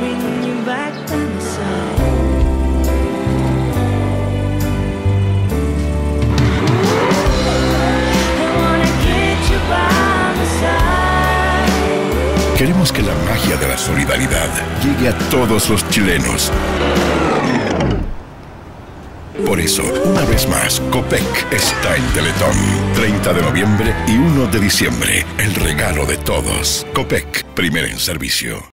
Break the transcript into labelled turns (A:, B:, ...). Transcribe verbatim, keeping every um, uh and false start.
A: bring you back by my side. I wanna get you by my side.
B: Queremos que la magia de la solidaridad llegue a todos los chilenos. Por eso, una vez más, Copec está en Teletón. treinta de noviembre y uno de diciembre. El regalo de todos. Copec, primero en servicio.